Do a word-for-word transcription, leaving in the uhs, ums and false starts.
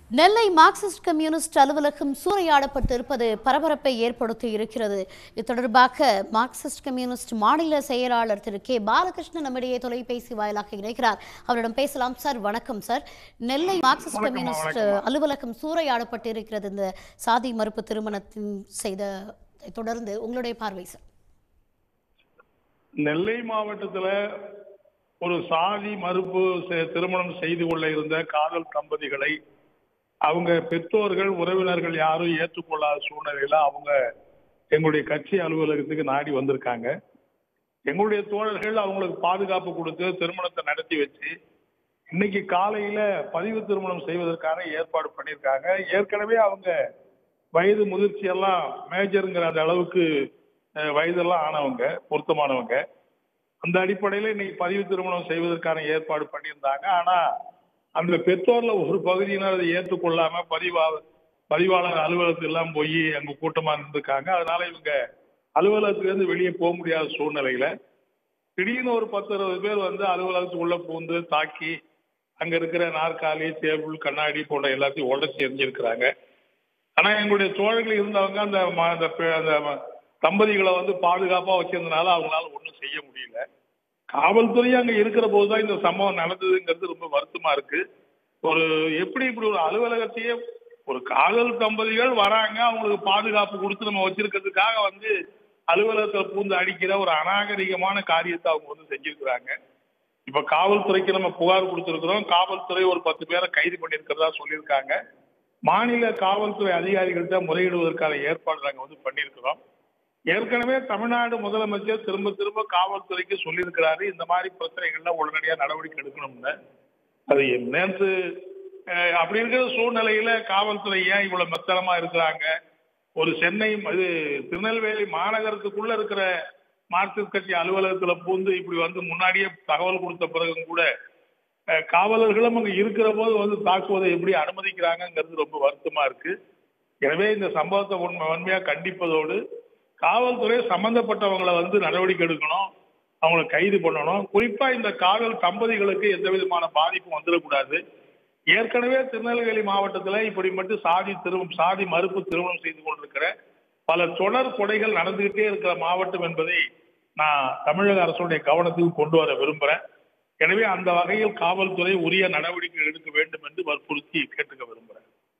நெல்லை Marxist communist அலுவலகம் சூறையாடப்பட்டிருப்பது பரபரப்பை ஏற்படுத்தி இருக்கிறது. இது தொடர்பாக மார்க்சிஸ்ட் கம்யூனிஸ்ட் மாநில செயலாளர் திரு கே பாலகிருஷ்ணன் நம்மிடையே தொலைபேசி வாயிலாக இணைக்கிறார். அவரிடம் பேசலாம். சார் வணக்கம் சார். நெல்லை மார்க்சிஸ்ட் கம்யூனிஸ்ட் அலுவலகம் சூறையாடப்பட்டிருக்கிறது இந்த சாதி மறுப்பு திருமணத்தின் செய்த தொடர்ந்து உங்களுடைய பார்வை சார். நெல்லை மாவட்டத்தில் ஒரு சாதி மறுப்பு திருமணம் செய்து கொள்ள இருந்த காதல் தம்பதிகளை அவங்க பெற்றோர்கள் உறவினர்கள் யாரும் ஏற்றுக்கொள்ளாத சூழ்நிலையில அவங்க எங்களுடைய கட்சி அலுவலகத்துக்கு நாடி வந்திருக்காங்க. எங்களுடைய தோழர்கள் அவங்களுக்கு பாதுகாப்பு கொடுத்து திருமணத்தை நடத்தி வச்சு இன்னைக்கு காலையில பதிவு திருமணம் செய்வதற்கான ஏற்பாடு பண்ணியிருக்காங்க. ஏற்கனவே அவங்க வயது முதிர்ச்சி எல்லாம் மேஜருங்கிற அந்த அளவுக்கு வயதெல்லாம் ஆனவங்க, பொருத்தமானவங்க. அந்த அடிப்படையில இன்னைக்கு பதிவு திருமணம் செய்வதற்கான ஏற்பாடு பண்ணியிருந்தாங்க. ஆனா அந்த பெற்றோர்ல ஒரு பகுதியினர் அதை ஏற்றுக்கொள்ளாம பதிவா பதிவாளர் அலுவலகத்துக்கு எல்லாம் போய் அங்க கூட்டமா இருந்திருக்காங்க. அதனால இவங்க அலுவலகத்துல இருந்து வெளியே போக முடியாத சூழ்நிலையில திடீர்னு ஒரு பத்து இருபது பேர் வந்து அலுவலகத்துக்குள்ள பூந்து தாக்கி அங்க இருக்கிற நாற்காலி, டேபிள், கண்ணாடி போன்ற எல்லாத்தையும் உடச்சி எரிஞ்சிருக்கிறாங்க. ஆனா எங்களுடைய தோழர்கள் இருந்தவங்க அந்த அந்த தம்பதிகளை வந்து பாதுகாப்பா வச்சிருந்தனால அவங்களால ஒண்ணும் செய்ய முடியல. காவல்துறை அங்க இருக்கிற போதுதான் இந்த சம்பவம் நடந்ததுங்கிறது ரொம்ப வருத்தமா இருக்கு. ஒரு எப்படி இப்படி ஒரு அலுவலகத்தையே ஒரு காதல் தம்பதிகள் வராங்க, அவங்களுக்கு பாதுகாப்பு கொடுத்து நம்ம வச்சிருக்கிறதுக்காக வந்து அலுவலகத்துல பூந்து அடிக்கிற ஒரு அநாகரிகமான காரியத்தை அவங்க வந்து செஞ்சிருக்கிறாங்க. இப்ப காவல்துறைக்கு நம்ம புகார் கொடுத்திருக்கிறோம். காவல்துறை ஒரு பத்து பேரை கைது பண்ணியிருக்கிறதா சொல்லியிருக்காங்க. மாநில காவல்துறை அதிகாரிகள்கிட்ட முறையிடுவதற்கான ஏற்பாடு நாங்க வந்து பண்ணியிருக்கிறோம். ஏற்கனவே தமிழ்நாடு முதலமைச்சர் திரும்ப திரும்ப காவல்துறைக்கு சொல்லியிருக்கிறாரு, இந்த மாதிரி பிரச்சனைகள்ல உடனடியா நடவடிக்கை எடுக்கணும்னு. அது நேற்று அப்படி இருக்கிற சூழ்நிலையில காவல்துறை ஏன் இவ்வளவு மெத்தனமா இருக்கிறாங்க? ஒரு சென்னை இது திருநெல்வேலி மாநகரத்துக்குள்ள இருக்கிற மார்க்சிஸ்ட் கட்சி அலுவலகத்துல பூந்து இப்படி வந்து முன்னாடியே தகவல் கொடுத்த பிறகும் கூட காவலர்களும் அங்க இருக்கிற போது வந்து தாக்குவதை எப்படி அனுமதிக்கிறாங்கிறது ரொம்ப வருத்தமா இருக்கு. எனவே இந்த சம்பவத்தை உண்மை வன்மையா கண்டிப்பதோடு காவல்துறை சம்பந்தப்பட்டவங்களை வந்து நடவடிக்கை எடுக்கணும், அவங்களை கைது பண்ணணும். குறிப்பா இந்த காதல் தம்பதிகளுக்கு எந்த விதமான பாதிப்பும் வந்துடக்கூடாது. ஏற்கனவே திருநெல்வேலி மாவட்டத்துல இப்படி மட்டும் சாதி திருமணம் சாதி மறுப்பு திருமணம் செய்து கொண்டிருக்கிற பல தொடர் கொலைகள் நடந்துகிட்டே இருக்கிற மாவட்டம் என்பதை நான் தமிழக அரசுடைய கவனத்துக்கு கொண்டு வர விரும்புறேன். எனவே அந்த வகையில் காவல்துறை உரிய நடவடிக்கை எடுக்க வேண்டும் என்று வற்புறுத்தி கேட்டுக்க விரும்புறேன்.